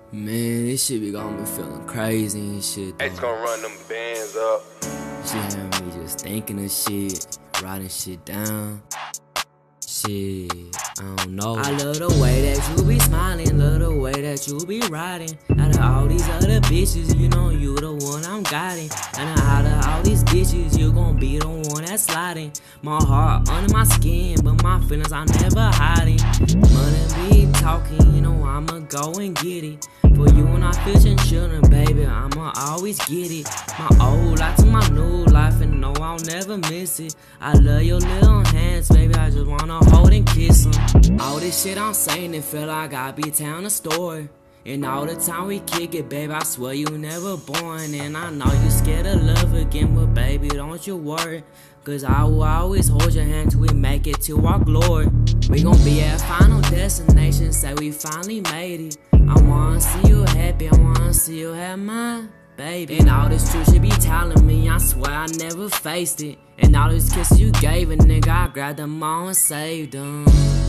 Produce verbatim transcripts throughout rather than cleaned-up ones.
Man, this shit be got me feeling crazy and shit. Though. It's gonna run them bands up. Shit had me just thinking of shit, writing shit down. Shit, I don't know. I love the way that you be smiling, love the way that you be riding. Out of all these other bitches, you know you the one I'm guiding. And out of all these bitches, you gon' be the one that's sliding. My heart under my skin, but my feelings I'm never hiding. Money be talking, you know I'ma go and get it. For you and I fishing children, baby, I'ma always get it. My old life to my new life, and no, I'll never miss it. I love your little hands, baby, I just wanna hold and kiss them. All this shit I'm saying, it feel like I be telling a story. And all the time we kick it, baby, I swear you never born. And I know you scared of love again, but baby, don't you worry. Cause I will always hold your hand till we make it to our glory. We gon' be at final destination, say we finally made it. I wanna see you happy, I wanna see you have mine, baby. And all this truth she be telling me, I swear I never faced it. And all these kisses you gave a nigga, I grabbed them all and saved them.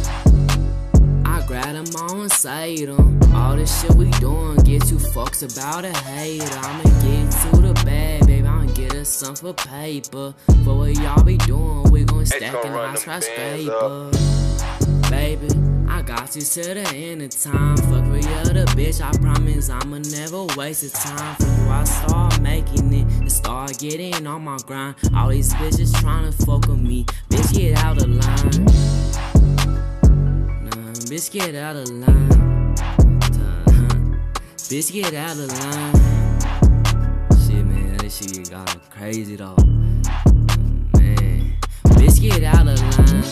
I grabbed them all and saved them. All this shit we doing, get two fucks about a hater. I'ma get to the bag, baby, I'ma get us some for paper. For what y'all be doing, we gon' stack in the skyscraper. Baby, I got you to the end of time. Fuck for your other bitch, I promise I'ma never waste the time. For you, I start making it and start getting on my grind. All these bitches tryna fuck with me, bitch, get out of line. Nah, bitch, get out of line. Bitch, get out of line. Shit, man, that shit got me crazy though. Man, bitch, get out of line.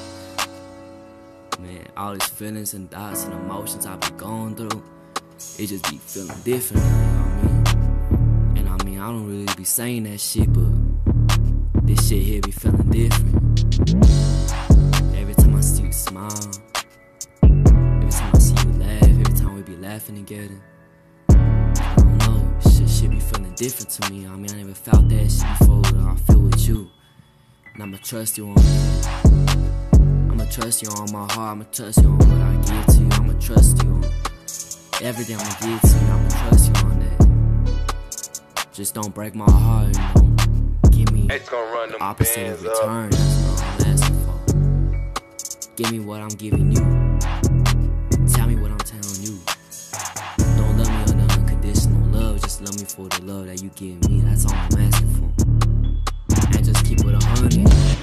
Man, all these feelings and thoughts and emotions I be going through, it just be feeling different, you know what I mean? And I mean, I don't really be saying that shit, but this shit here be feeling different. Every time I see you smile, every time I see you laugh, every time we be laughing together, I don't know, shit, shit be feeling different to me. I mean, I never felt that shit before, but I feel with you, and I'ma trust you on it. I'ma trust you on my heart, I'ma trust you on what I give to you, I'ma trust you on everything I'ma give to you, I'ma trust you on that. Just don't break my heart, and don't give me the opposite of return, that's what I'm asking for. Give me what I'm giving you, tell me what I'm telling you. Don't love me under unconditional love, just love me for the love that you give me, that's all I'm asking for. And just keep it a hundred.